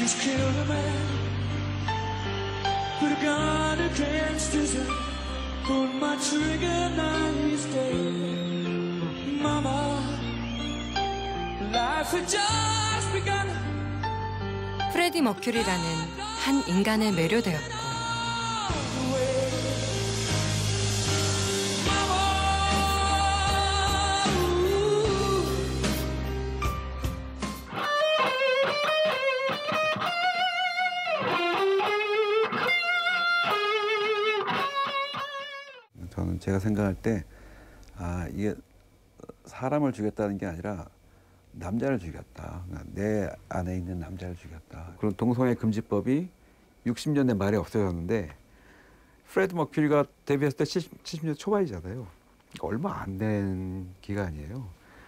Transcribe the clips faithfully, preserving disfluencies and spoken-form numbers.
just killed a man. Put a gun against his head. Pulled my trigger, now he's dead. Mama, life had just begun. 프레디 머큐리라는 한 인간에 매료되었고 저는 제가 생각할 때 아, 이게 사람을 죽였다는 게 아니라 남자를 죽였다. 내 안에 있는 남자를 죽였다. 그런 동성애 금지법이 육십 년대 말에 없어졌는데 프레드 머큐리가 데뷔했을 때 칠십 년대 초반이잖아요. 얼마 안 된 기간이에요.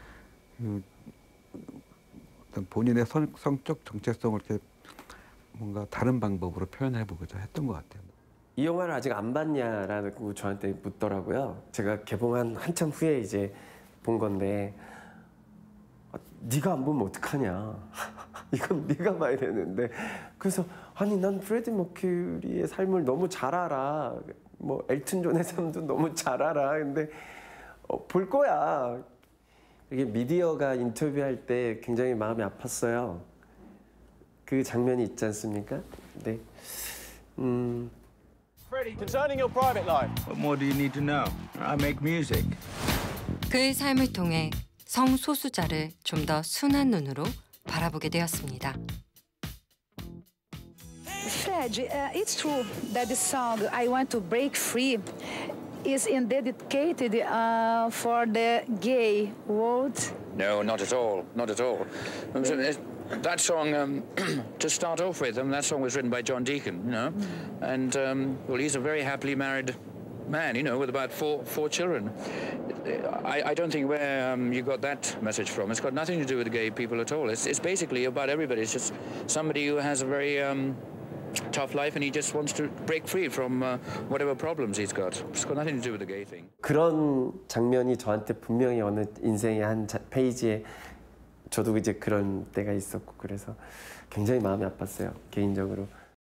본인의 성, 성적 정체성을 이렇게 뭔가 다른 방법으로 표현해보고자 했던 것 같아요. 이 영화를 아직 안 봤냐라고 저한테 묻더라고요. 제가 개봉한 한참 후에 이제 본 건데 아, 네가 안 보면 어떡하냐. 이건 네가 봐야 되는데. 그래서 아니 난 프레디 머큐리의 삶을 너무 잘 알아. 뭐 엘튼 존의 삶도 너무 잘 알아. 근데 어, 볼 거야. 이게 미디어가 인터뷰할 때 굉장히 마음이 아팠어요. 그 장면이 있지 않습니까? 네. 음. Freddie, concerning your private life. What more do you need to know? I make music. 그의 삶을 통해 성소수자를 좀 더 순한 눈으로 바라보게 되었습니다. Fred, uh, it's true that the song "I Want to Break Free" is in dedicated uh, for the gay world. No, not at all. Not at all. Um, so, uh, That song, um, to start off with, um, that song was written by John Deacon, you know, and um, well, he's a very happily married man, you know, with about four four children. I, I don't think where um, you got that message from. It's got nothing to do with gay people at all. It's, it's basically about everybody. It's just somebody who has a very um, tough life and he just wants to break free from uh, whatever problems he's got. It's got nothing to do with the gay thing. 그런 장면이 저한테 분명히 어느 인생의 한 자, 페이지에 저도 이제 그런 때가 있었고 그래서 굉장히 마음이 아팠어요, 개인적으로.